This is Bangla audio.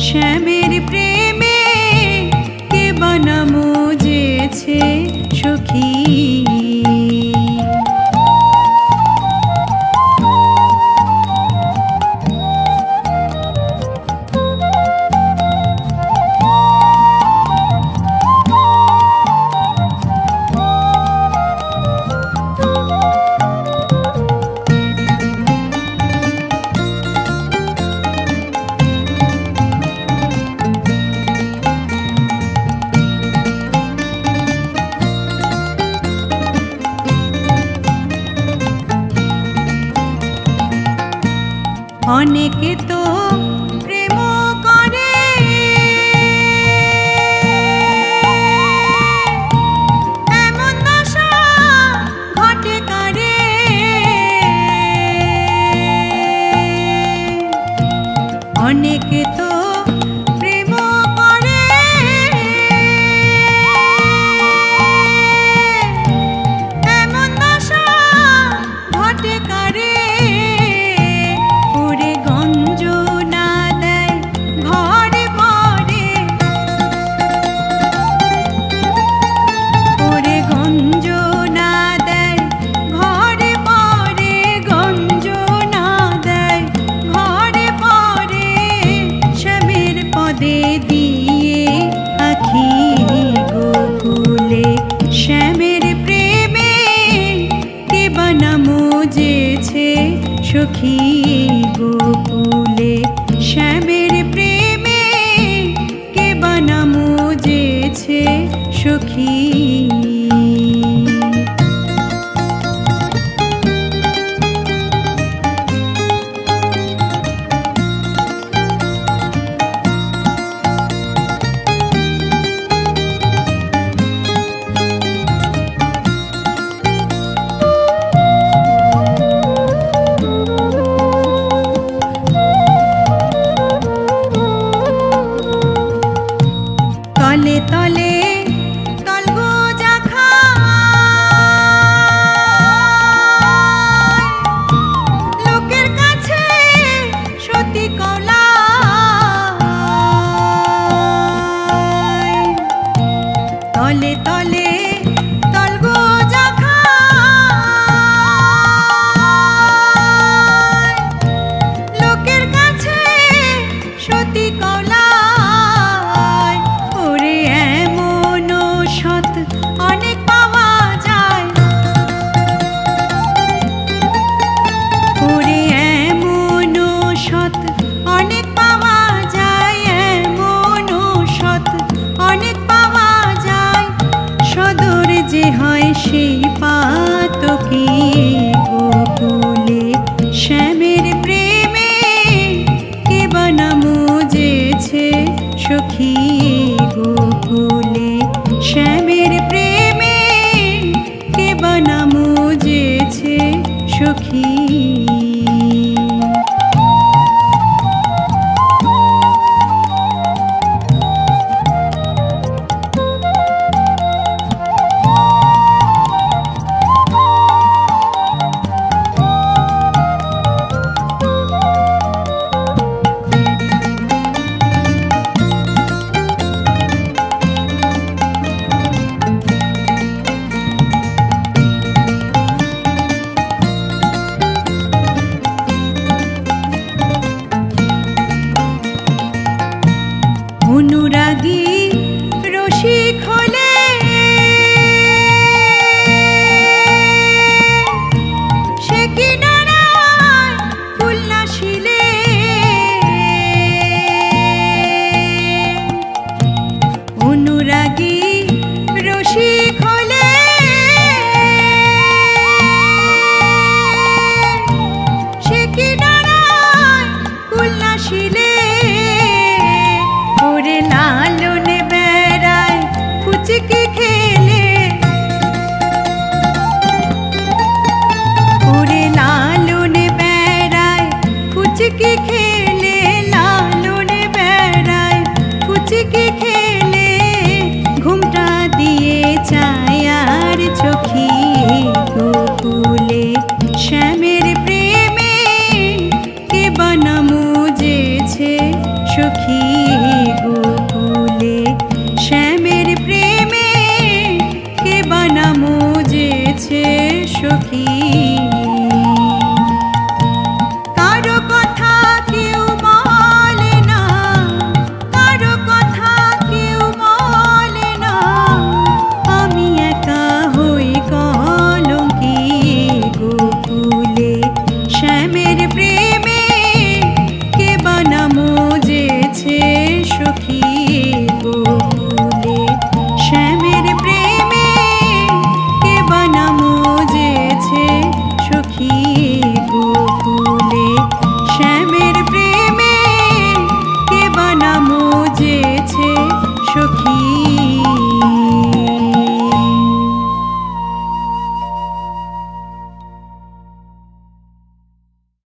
শ্যামের প্রেমে কে বানা মজেছে সখী। অনেকে তো প্রেম করে এমন দশা ঘটে কারে, অনেকে তো প্রেম করে এমন দশা ঘটে কারে। শ্যামের প্রেমে কে বানা মজেছে সখী গোকুলে, শ্যামের প্রেমে কে বানা মজেছে সখী। তলে তলে তলগোজা খায়, লোকের কাছে সতী কলায়। তলে তলে তলগোজা খায়, লোকের কাছে সতী কলায়। অনেক পাওয়া যায় ওরে এমন সৎ, অনেক পাওয়া যায় এমন সৎ, অনেক পাওয়া যায়। সদর যে হয় সেই পাতকে গোকুলে, শ্যামের প্রেমে কে বানা মজেছে সখী গোকুলে, শ্যামের প্রেমে কে বানা মজেছে সখী। অনুরাগী